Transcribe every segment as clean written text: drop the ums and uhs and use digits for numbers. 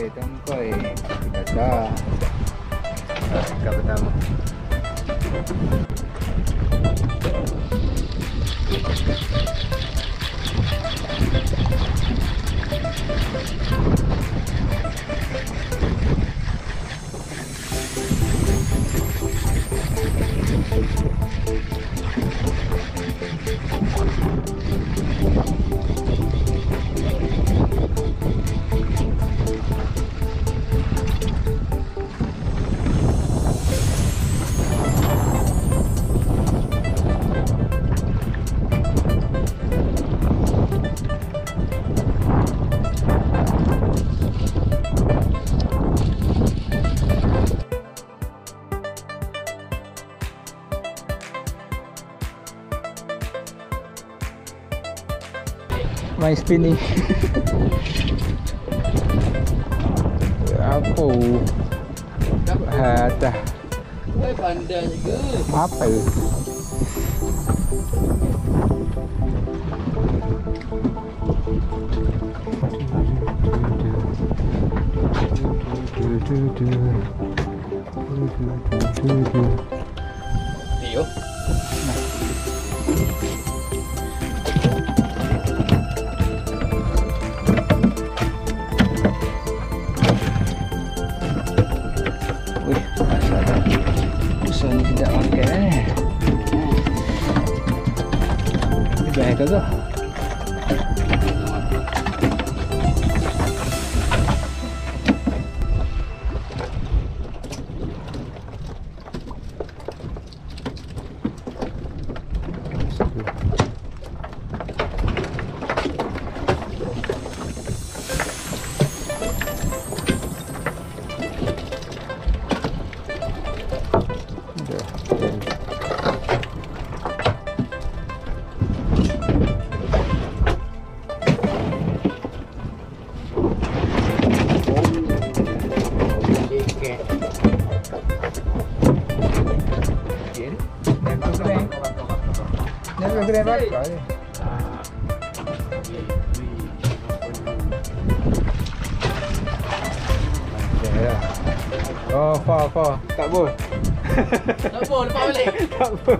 tongkoi. Dah. Ikan pertama. Main spinning. Apa? Dah. Pandai juga. Apa? Tio. Usaha ni tidak makan Ini baik ke tu? Kedai bakar ni. Oh, far. Tak boleh. Tak boleh, lepas balik. Tak boleh.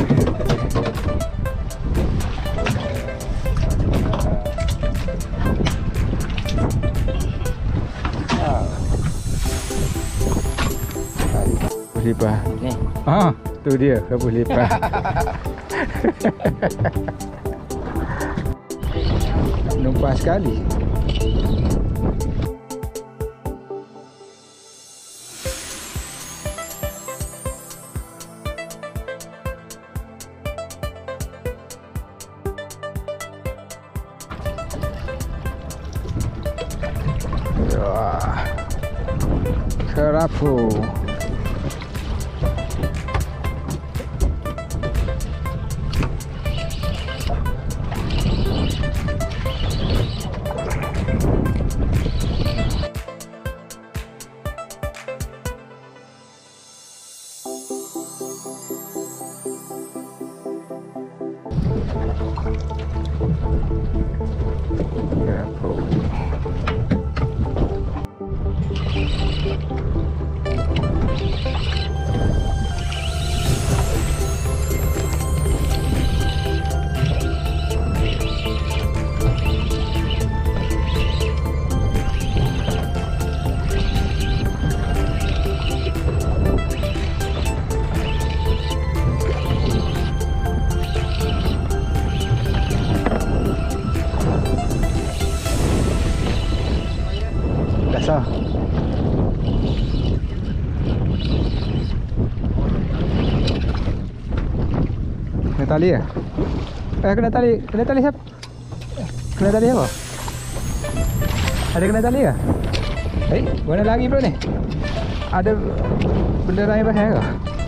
Lipah. Ni. Tu dia kabus lipah. Numpang sekali. Wah. Kerapu. Dasar. Kena tali ya? Kena tali siapa? Kena tali apa? Ada kena tali ya? Mana lagi bro ni? Ada benda lain bahaya ke?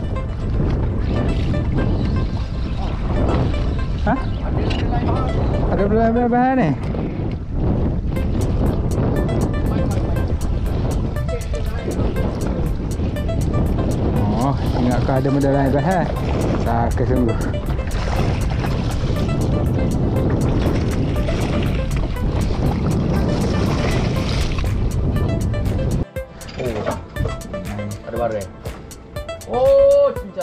Hah? Ada benda lain bahaya ni? Oh, ingatkah ada benda lain bahaya? Tak kesungguh.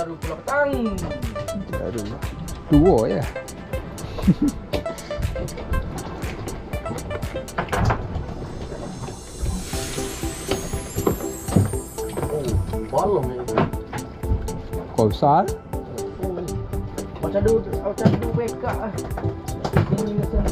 CENCARU Pulau Petang. Baru. Dua ya. Balong ni. Kau besar? Macam ada beka ah. Ini macam.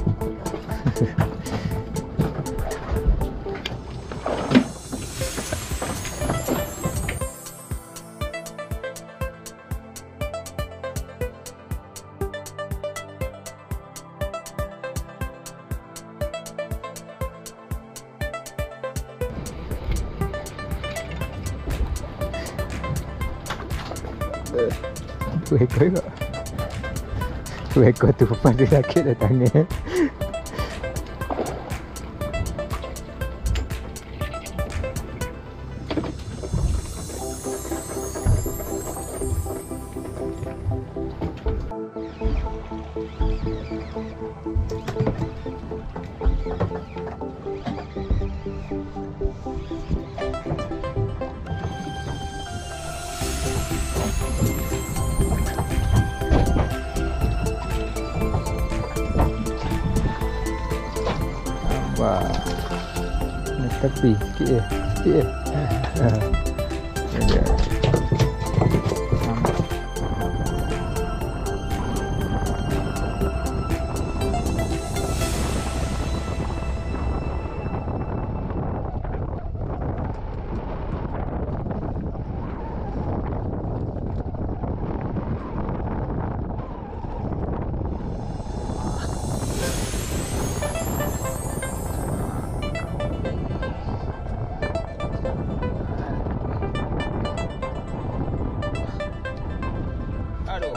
Tu ekor juga. Tu ekor tu pasti sakit dah tangan. Wah, ni tepi sikit je, Ini dia. Aduh.